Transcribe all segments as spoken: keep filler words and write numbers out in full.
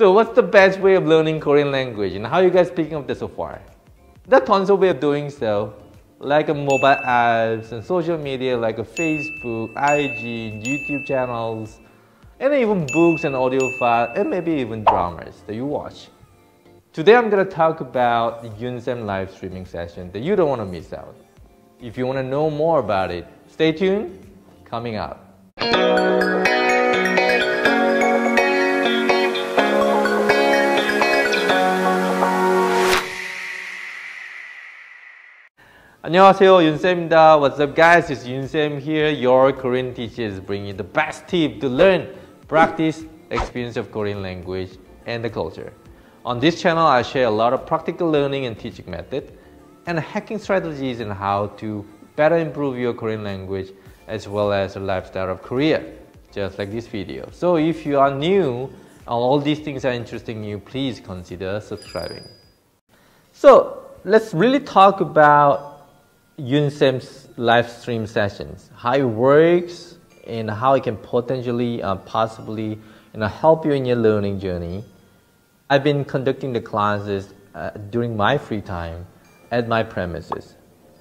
So what's the best way of learning Korean language and how are you guys picking up this so far? There are tons of ways of doing so, like a mobile apps and social media like a Facebook, I G, YouTube channels, and even books and audio files, and maybe even dramas that you watch. Today I'm going to talk about the Yunsem live streaming session that you don't want to miss out. If you want to know more about it, stay tuned, coming up. 안녕하세요, 윤쌤입니다. What's up guys, it's Yunsem here, your Korean teacher, bringing you the best tip to learn, practice, experience of Korean language and the culture. On this channel, I share a lot of practical learning and teaching methods and hacking strategies on how to better improve your Korean language as well as the lifestyle of Korea, just like this video. So if you are new and all these things are interesting you, please consider subscribing. So let's really talk about Yunsem's live stream sessions, how it works and how it can potentially, uh, possibly you know, help you in your learning journey. I've been conducting the classes uh, during my free time at my premises.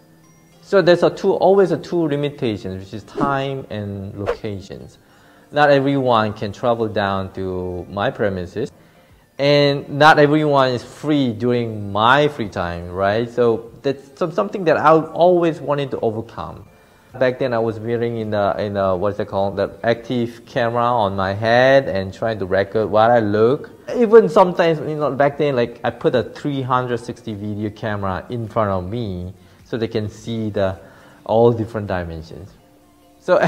So there's a two, always a two limitations, which is time and locations. Not everyone can travel down to my premises, and not everyone is free during my free time, right? So that's some, something that I always wanted to overcome. Back then I was wearing in the, in the, what's it called, the active camera on my head and trying to record what I look. Even sometimes, you know, back then, like I put a three sixty video camera in front of me so they can see the all different dimensions. So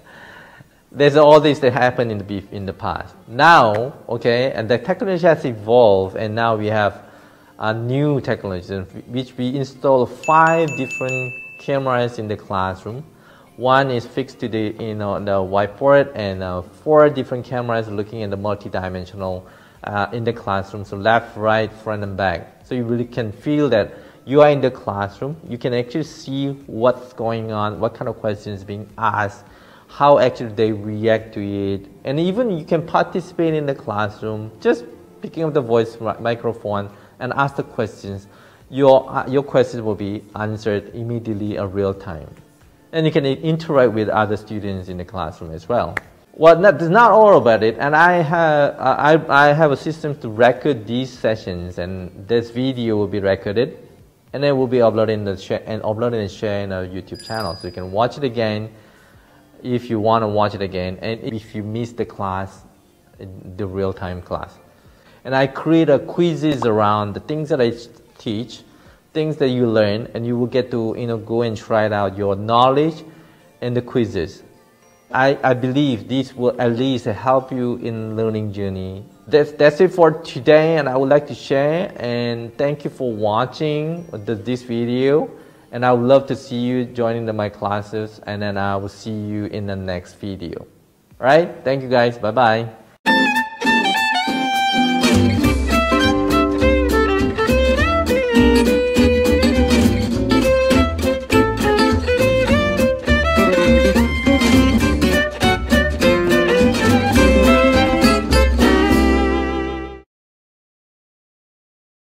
there's all this that happened in the in the past. Now, okay, and the technology has evolved, and now we have a new technology, which we install five different cameras in the classroom. One is fixed to the you know the whiteboard, and uh, four different cameras looking at the multi-dimensional uh, in the classroom. So left, right, front, and back. So you really can feel that you are in the classroom. You can actually see what's going on, what kind of questions being asked, how actually they react to it, and even you can participate in the classroom, just picking up the voice microphone and ask the questions. Your, uh, your questions will be answered immediately in real time. And you can interact with other students in the classroom as well. Well, that's not all about it, and I have, I, I have a system to record these sessions, and this video will be recorded, and then will be uploaded, in the and uploaded and shared in our YouTube channel, so you can watch it again if you want to watch it again, and if you miss the class, the real-time class. And I create a quizzes around the things that I teach, things that you learn, and you will get to you know go and try it out your knowledge and the quizzes. I, I believe this will at least help you in learning journey. That's, that's it for today, and I would like to share, and thank you for watching the, this video. And I would love to see you joining the, my classes, and then I will see you in the next video. Alright, thank you guys, bye bye.